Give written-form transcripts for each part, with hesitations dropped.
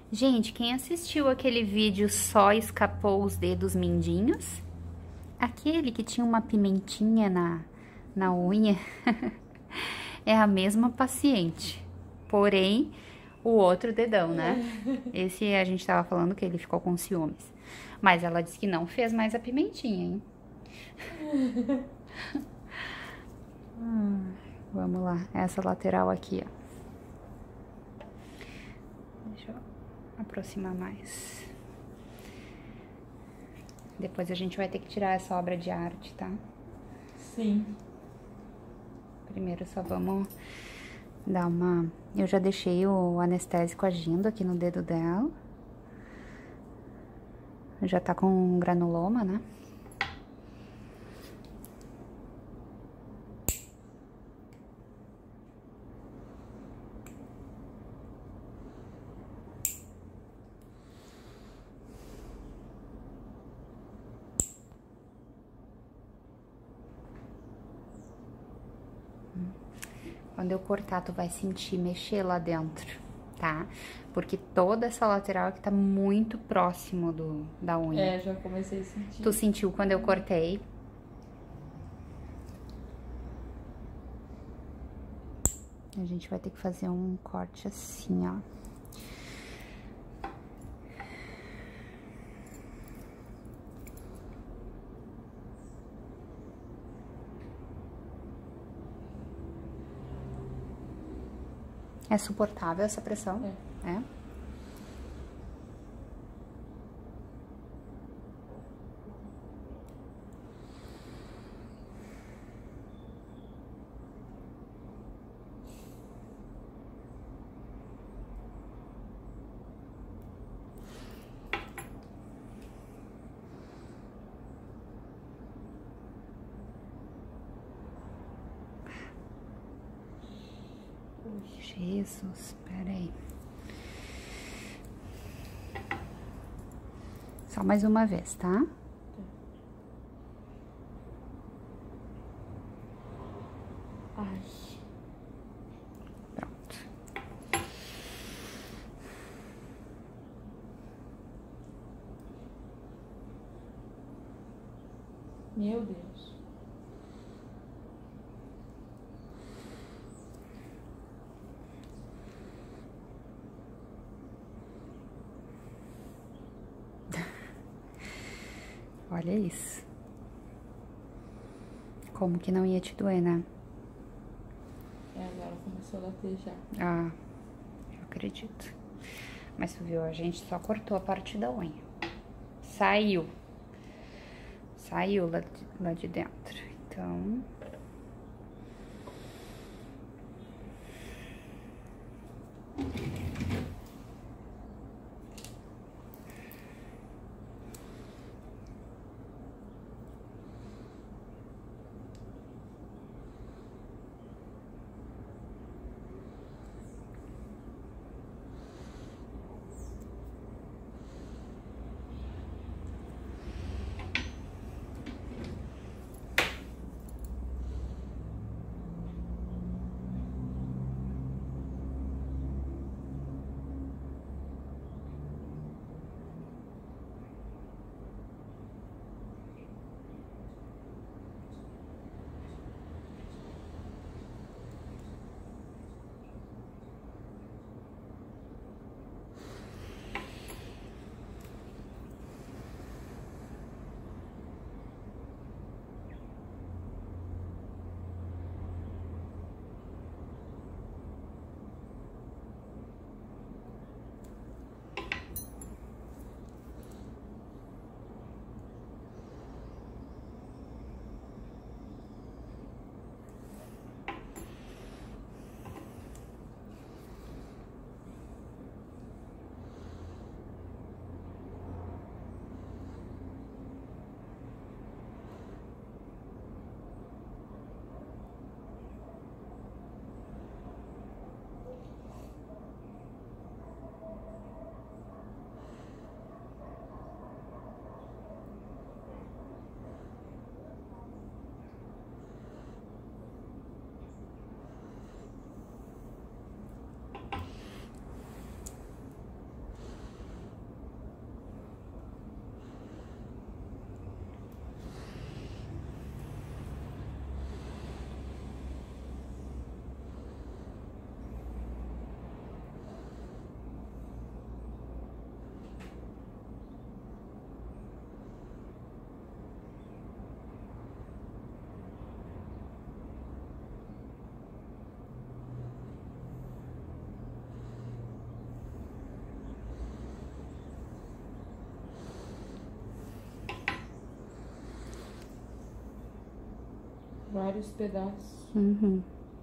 Gente, quem assistiu aquele vídeo Só Escapou os Dedos Mindinhos? Aquele que tinha uma pimentinha na unha é a mesma paciente, porém o outro dedão, né? Esse a gente tava falando que ele ficou com ciúmes, mas ela disse que não fez mais a pimentinha, hein? Vamos lá, essa lateral aqui, ó. Deixa eu aproximar mais. Depois a gente vai ter que tirar essa obra de arte, tá? Sim. Primeiro só vamos dar uma... Eu já deixei o anestésico agindo aqui no dedo dela. Já tá com granuloma, né? Quando eu cortar, tu vai sentir mexer lá dentro, tá? Porque toda essa lateral aqui tá muito próximo da unha. É, já comecei a sentir. Tu sentiu quando eu cortei? A gente vai ter que fazer um corte assim, ó. É suportável essa pressão? É? Jesus, peraí. Só mais uma vez, tá? Ai. Pronto. Meu Deus. Olha isso. Como que não ia te doer, né? É, agora começou a latejar. Ah, eu acredito. Mas tu viu, a gente só cortou a parte da unha. Saiu. Saiu lá de dentro. Então... vários pedaços. Uhum.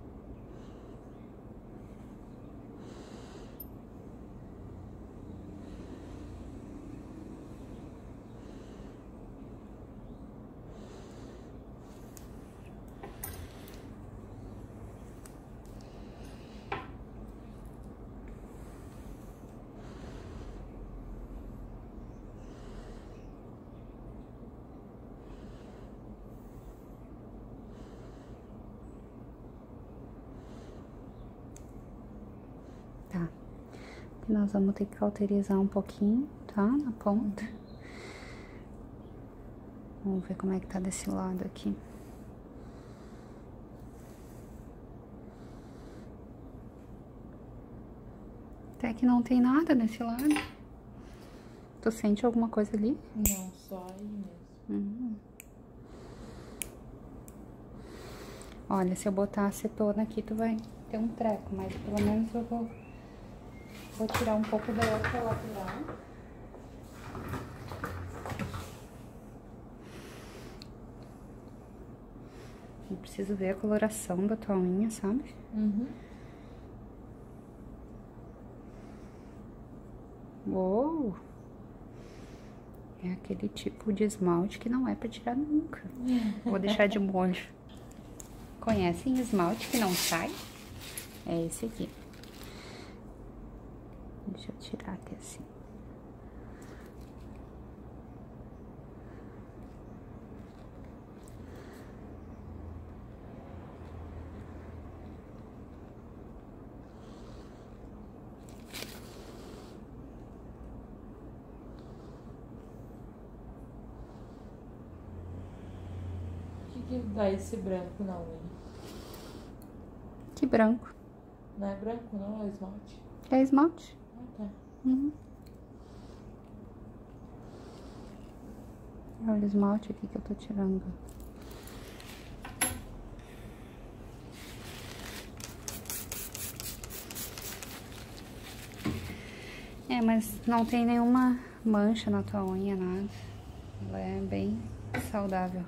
Tá. Nós vamos ter que cauterizar um pouquinho, tá? Na ponta. Vamos ver como é que tá desse lado aqui. Até que não tem nada nesse lado. Tu sente alguma coisa ali? Não, só aí mesmo. Olha, se eu botar acetona aqui, tu vai ter um treco, mas pelo menos eu vou tirar um pouco da outra lateral. Eu preciso ver a coloração da tua unha, sabe? Uhum. Uou! É aquele tipo de esmalte que não é pra tirar nunca. Vou deixar de molho. Conhecem esmalte que não sai? É esse aqui. Deixa eu tirar aqui assim. O que dá esse branco na unha? Que branco. Não é branco, não? É esmalte? É esmalte. Ah, tá. Uhum. Olha o esmalte aqui que eu tô tirando. É, mas não tem nenhuma mancha na tua unha, nada. Ela é bem saudável.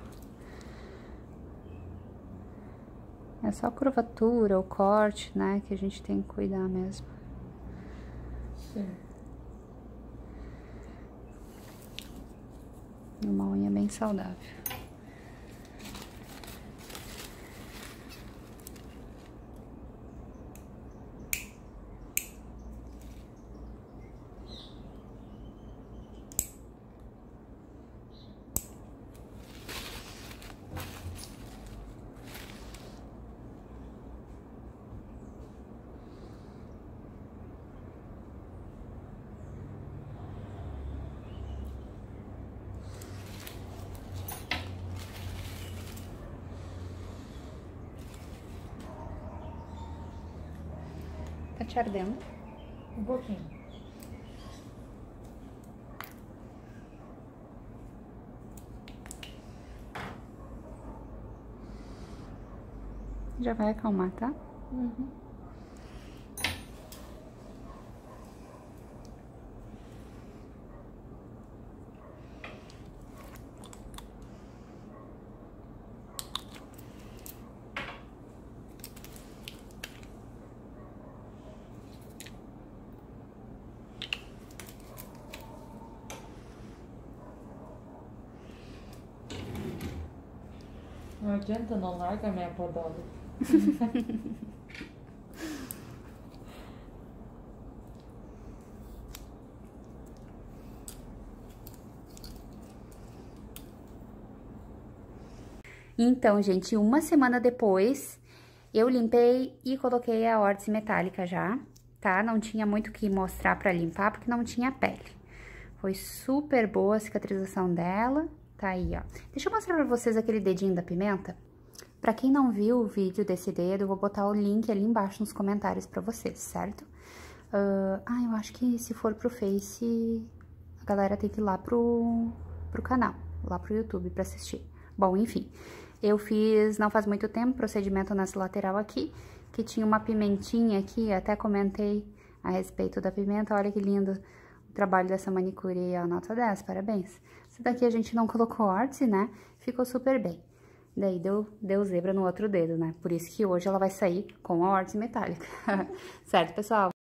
É só a curvatura, o corte, né, que a gente tem que cuidar mesmo. Sim. Uma unha bem saudável. Tá te ardendo? Um pouquinho. Já vai acalmar, tá? Uhum. Não adianta, não larga a minha podada. Então, gente, uma semana depois, eu limpei e coloquei a órtese metálica já, tá? Não tinha muito o que mostrar pra limpar, porque não tinha pele. Foi super boa a cicatrização dela, tá aí, ó. Deixa eu mostrar pra vocês aquele dedinho da pimenta. Pra quem não viu o vídeo desse dedo, eu vou botar o link ali embaixo nos comentários pra vocês, certo? Eu acho que se for pro Face, a galera tem que ir lá pro canal, lá pro YouTube pra assistir. Bom, enfim, eu fiz, não faz muito tempo, procedimento nessa lateral aqui, que tinha uma pimentinha aqui, até comentei a respeito da pimenta, olha que lindo o trabalho dessa manicure, ó, nota 10, parabéns. Essa daqui a gente não colocou órtese, né, ficou super bem. Daí deu zebra no outro dedo, né? Por isso que hoje ela vai sair com a órtese metálica. Certo, pessoal?